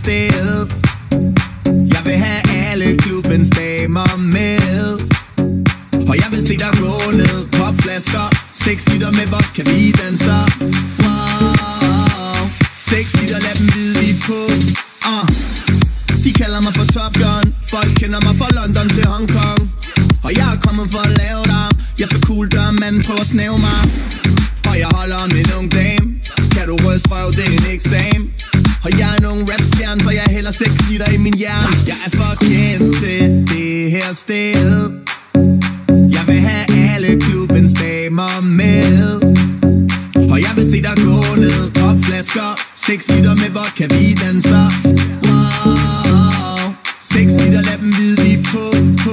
sted. Jeg vil have alle klubbens damer med, og jeg vil se dig gå ned. Popflasker, 6 liter med vodka, vi danser. Wow, 6 liter, lad dem vide vi på. De kalder mig for Top Gun, folk kender mig fra London til Hong Kong, og jeg er kommet for at lave dig. Jeg er så cool, der manden prøver at snæve mig, og jeg holder om en ung dame. Kan du ryste røv, det er en eksamen. Og jeg er nogen rapstjerne, så jeg hælder 6 liter i min hjerne. Jeg er for kendt til det her sted. Jeg vil have alle klubbens damer med, og jeg vil se dig gå ned. Popflasker, 6 liter med vodka, vi danser. Wow, 6 liter, lad dem vide vi på.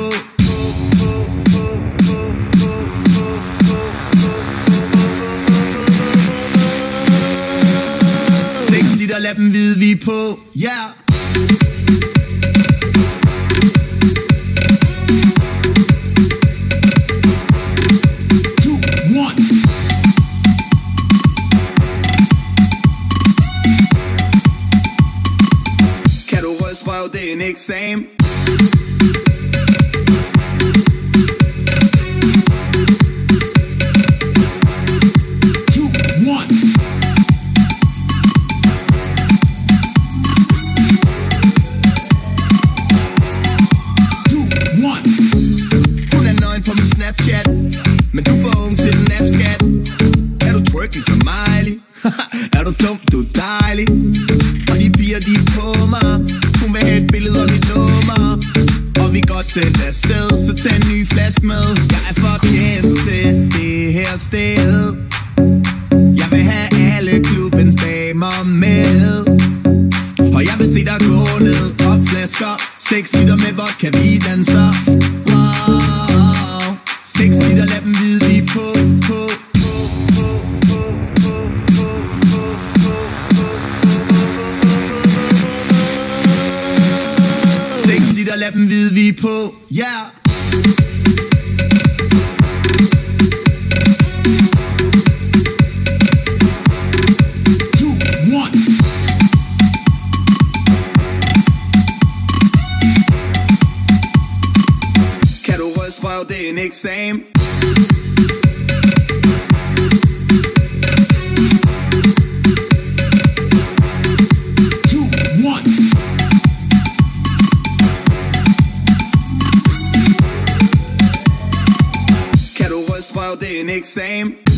6 liter, lad dem vide vi på. Yeah. Det er en eksamen. Hun er nøgen på min Snapchat, men du er for ung til den app-skat. Er du tryg ligesom Miley? Er du dum, du er dejlig. Og de piger, de er på mig. Hun vil have et billede af mit nummer, og vi godt sendt afsted, så tag en ny flaske med. Jeg er for kendt til det her sted. Jeg vil have alle klubbens damer med, og jeg vil se dig gå ned. Popflasker, 6 liter med vodka, vi danser. Wow, 6 liter, lad dem vide vi på. 6 liter, lad dem vide vi på. Yeah. Kan du ryste røv, det er en eksamen. Det er en eksamen.